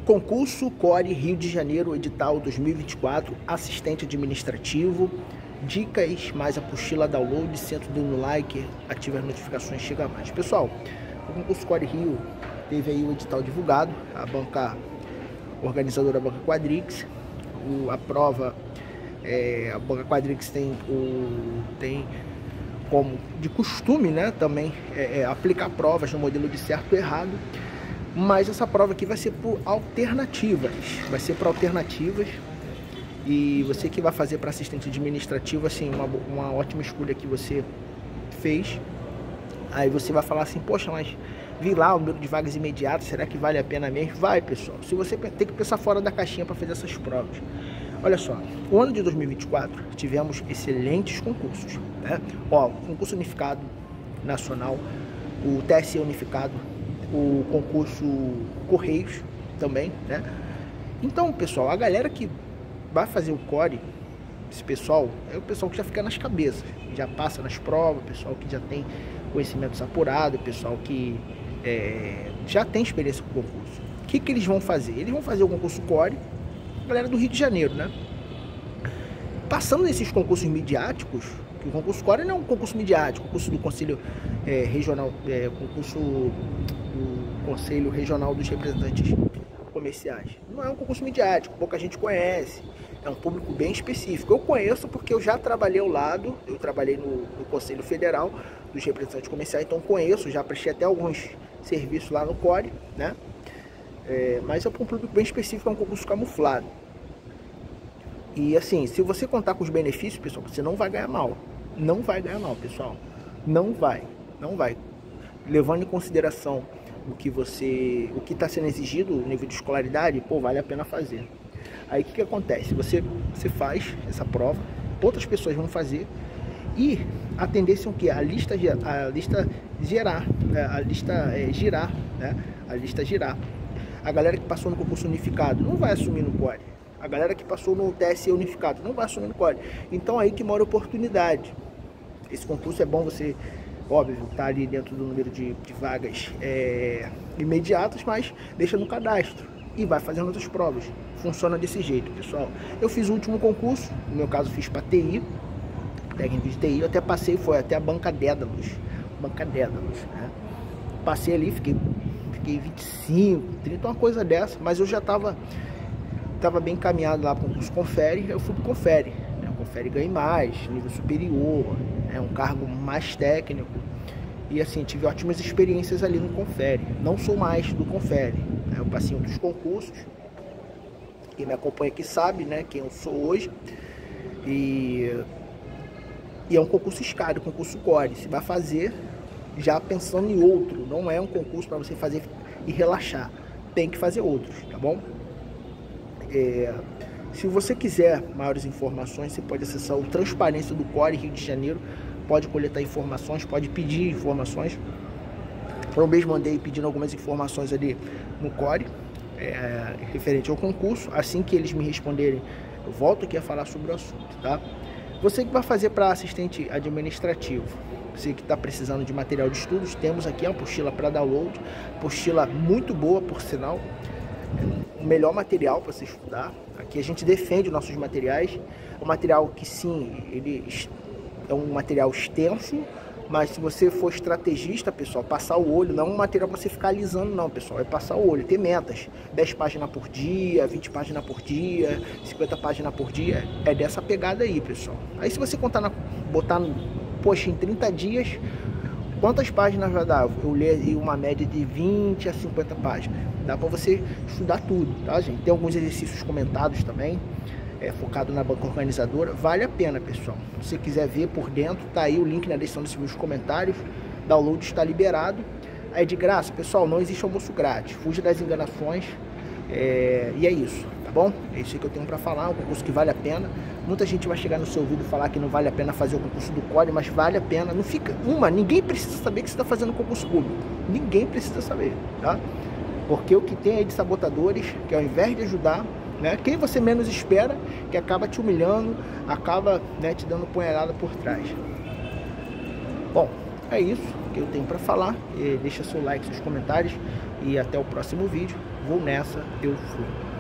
Concurso Core Rio de Janeiro, edital 2024, assistente administrativo. Dicas mais apostila, download, senta o dedo no like, ativa as notificações, chega mais. Pessoal, o concurso Core Rio teve aí o edital divulgado, a banca organizadora, a banca Quadrix. A prova, a banca Quadrix tem como de costume, né, também aplicar provas no modelo de certo e errado. Mas essa prova aqui vai ser por alternativas, e você que vai fazer para assistente administrativo, assim, uma ótima escolha que você fez. Aí você vai falar assim, poxa, mas vi lá o número de vagas imediatas, será que vale a pena mesmo? Vai, pessoal, se você tem que pensar fora da caixinha para fazer essas provas. Olha só, o ano de 2024 tivemos excelentes concursos, né? Ó, o concurso unificado nacional, o TSE unificado, o concurso Correios também, né? Então, pessoal, a galera que vai fazer o Core, esse pessoal, é o pessoal que já fica nas cabeças, já passa nas provas, o pessoal que já tem conhecimentos apurados, o pessoal que já tem experiência com o concurso. O que eles vão fazer? Eles vão fazer o concurso Core, a galera do Rio de Janeiro, né? Passando nesses concursos midiáticos, que o concurso Core não é um concurso midiático, concurso do Conselho Regional, concurso do Conselho Regional dos Representantes Comerciais. Não é um concurso midiático, pouca gente conhece, é um público bem específico. Eu conheço porque eu já trabalhei ao lado, eu trabalhei no Conselho Federal dos Representantes Comerciais, então conheço, já prestei até alguns serviços lá no Core, né? Mas é um público bem específico, é um concurso camuflado. E assim, se você contar com os benefícios, pessoal, você não vai ganhar mal. Não vai ganhar mal, pessoal. Não vai. Levando em consideração o que está sendo exigido, o nível de escolaridade, pô, vale a pena fazer. Aí o que acontece? Você faz essa prova, outras pessoas vão fazer, e a tendência é o quê? A lista girar, né? A lista girar. A galera que passou no concurso unificado não vai assumir no Core. A galera que passou no TSE unificado não vai assumir no Core. Então aí que mora a oportunidade. Esse concurso é bom você, óbvio, tá ali dentro do número de vagas imediatas, mas deixa no cadastro e vai fazendo outras provas. Funciona desse jeito, pessoal. Eu fiz o último concurso, no meu caso fiz para TI, técnico de TI, eu até passei, foi até a banca Dédalus, né? Passei ali, fiquei 25, 30, uma coisa dessa, mas eu já tava bem encaminhado lá para o concurso Confere, eu fui pro Confere, né? O Confere ganhei mais, nível superior, é um cargo mais técnico, e assim, tive ótimas experiências ali no Confere. Não sou mais do Confere, né? Eu passei em outros concursos, quem me acompanha aqui sabe, né, quem eu sou hoje, e é um concurso escado, concurso Core, você vai fazer já pensando em outro, não é um concurso para você fazer e relaxar, tem que fazer outros, tá bom? Se você quiser maiores informações, você pode acessar o Transparência do Core Rio de Janeiro, pode coletar informações, pode pedir informações. Eu mesmo andei pedindo algumas informações ali no Core, referente ao concurso. Assim que eles me responderem, eu volto aqui a falar sobre o assunto, tá? Você que vai fazer para assistente administrativo, você que está precisando de material de estudos, temos aqui a apostila para download, apostila muito boa, por sinal, o melhor material para você estudar. Aqui a gente defende os nossos materiais, um material que sim, ele é um material extenso, mas se você for estrategista, pessoal, passar o olho, não é um material para você ficar alisando não, pessoal, é passar o olho, ter metas, 10 páginas por dia, 20 páginas por dia, 50 páginas por dia, é dessa pegada aí, pessoal. Aí se você botar, poxa, em 30 dias, quantas páginas vai dar? Eu li uma média de 20 a 50 páginas, dá para você estudar tudo, tá, gente? Tem alguns exercícios comentados também, focado na banca organizadora, vale a pena, pessoal. Se você quiser ver por dentro, tá aí o link na descrição dos meus comentários, download está liberado, é de graça, pessoal, não existe almoço grátis, fuja das enganações, e é isso, tá bom? É isso que eu tenho para falar, um concurso que vale a pena. Muita gente vai chegar no seu ouvido e falar que não vale a pena fazer o concurso do Core, mas vale a pena, não fica, ninguém precisa saber que você está fazendo concurso público, ninguém precisa saber, tá? Porque o que tem aí de sabotadores, que ao invés de ajudar, né, quem você menos espera, que acaba te humilhando, acaba, né, te dando punhalada por trás. Bom, é isso que eu tenho para falar. Deixa seu like, seus comentários e até o próximo vídeo. vou nessa, eu fui.